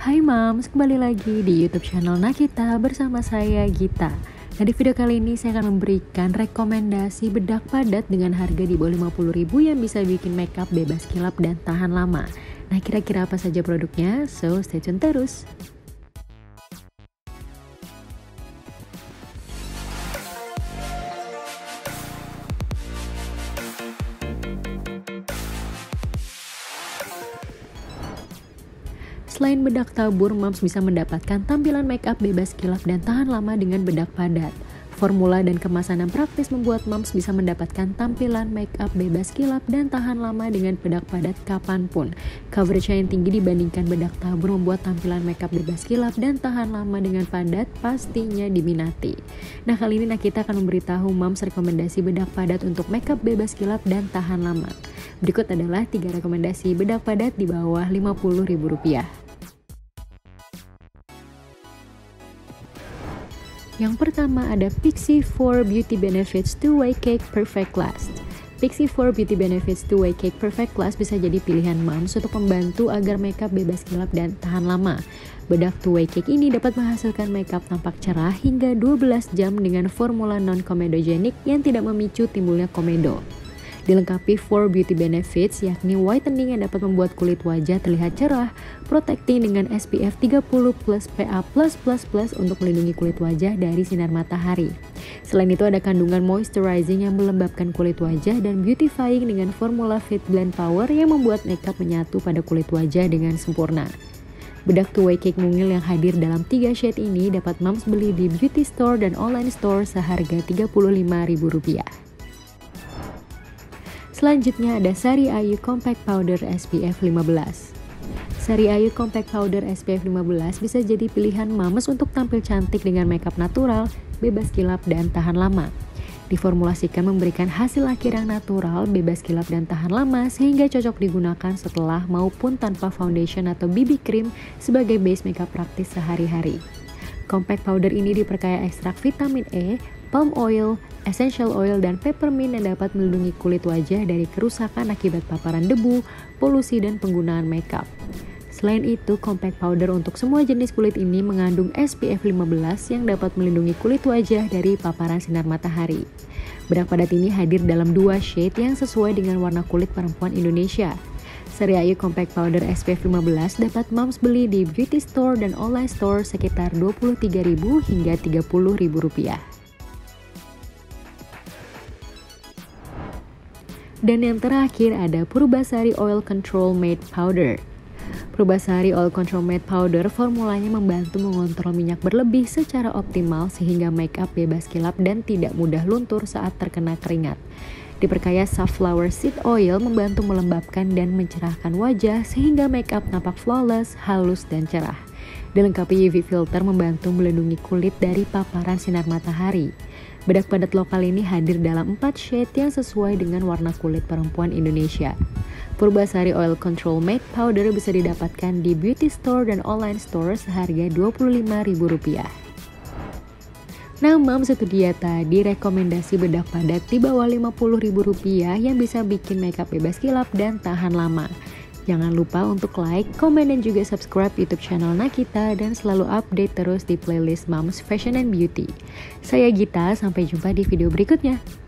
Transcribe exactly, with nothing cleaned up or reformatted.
Hai Mams, kembali lagi di YouTube channel Nakita bersama saya Gita. Nah, di video kali ini saya akan memberikan rekomendasi bedak padat dengan harga di bawah lima puluh ribu yang bisa bikin makeup bebas kilap dan tahan lama. Nah, kira-kira apa saja produknya? So, stay tune terus. Selain bedak tabur, Mams bisa mendapatkan tampilan makeup bebas kilap dan tahan lama dengan bedak padat. Formula dan kemasan yang praktis membuat Mams bisa mendapatkan tampilan makeup bebas kilap dan tahan lama dengan bedak padat kapanpun. Coverage yang tinggi dibandingkan bedak tabur membuat tampilan makeup bebas kilap dan tahan lama dengan padat pastinya diminati. Nah, kali ini Nakita akan memberitahu Mams rekomendasi bedak padat untuk makeup bebas kilap dan tahan lama. Berikut adalah tiga rekomendasi bedak padat di bawah lima puluh ribu rupiah. Yang pertama ada Pixi four Beauty Benefits Two Way Cake Perfect Last. Pixi four Beauty Benefits Two Way Cake Perfect Last bisa jadi pilihan Mams untuk membantu agar makeup bebas kilap dan tahan lama. Bedak two way cake ini dapat menghasilkan makeup tampak cerah hingga dua belas jam dengan formula non-comedogenic yang tidak memicu timbulnya komedo. Dilengkapi four beauty benefits yakni whitening yang dapat membuat kulit wajah terlihat cerah, protecting dengan S P F tiga puluh plus P A plus plus plus untuk melindungi kulit wajah dari sinar matahari. Selain itu ada kandungan moisturizing yang melembabkan kulit wajah dan beautifying dengan formula Fit Blend Power yang membuat makeup menyatu pada kulit wajah dengan sempurna. Bedak two way cake mungil yang hadir dalam tiga shade ini dapat Mams beli di beauty store dan online store seharga tiga puluh lima ribu rupiah. Selanjutnya ada Sari Ayu Compact Powder S P F lima belas. Sari Ayu Compact Powder S P F lima belas bisa jadi pilihan Mams untuk tampil cantik dengan makeup natural, bebas kilap dan tahan lama. Diformulasikan memberikan hasil akhir yang natural, bebas kilap dan tahan lama sehingga cocok digunakan setelah maupun tanpa foundation atau B B cream sebagai base makeup praktis sehari-hari. Compact powder ini diperkaya ekstrak vitamin E, palm oil, essential oil, dan peppermint yang dapat melindungi kulit wajah dari kerusakan akibat paparan debu, polusi, dan penggunaan makeup. Selain itu, compact powder untuk semua jenis kulit ini mengandung S P F lima belas yang dapat melindungi kulit wajah dari paparan sinar matahari. Bedak padat ini hadir dalam dua shade yang sesuai dengan warna kulit perempuan Indonesia. Sari Ayu Compact Powder S P F lima belas dapat Mams beli di beauty store dan online store sekitar dua puluh tiga ribu hingga tiga puluh ribu rupiah. Dan yang terakhir ada Purbasari Oil Control Matte Powder. Purbasari Oil Control Matte Powder formulanya membantu mengontrol minyak berlebih secara optimal sehingga makeup bebas kilap dan tidak mudah luntur saat terkena keringat. Diperkaya safflower seed oil membantu melembabkan dan mencerahkan wajah sehingga makeup nampak flawless, halus, dan cerah. Dilengkapi U V filter membantu melindungi kulit dari paparan sinar matahari. Bedak padat lokal ini hadir dalam empat shade yang sesuai dengan warna kulit perempuan Indonesia. Purbasari Oil Control Matte Powder bisa didapatkan di beauty store dan online store seharga dua puluh lima ribu rupiah. Nah, Mams, itu dia tadi rekomendasi bedak padat di bawah lima puluh ribu rupiah yang bisa bikin makeup bebas kilap dan tahan lama. Jangan lupa untuk like, komen, dan juga subscribe YouTube channel Nakita dan selalu update terus di playlist Mams Fashion and Beauty. Saya Gita, sampai jumpa di video berikutnya.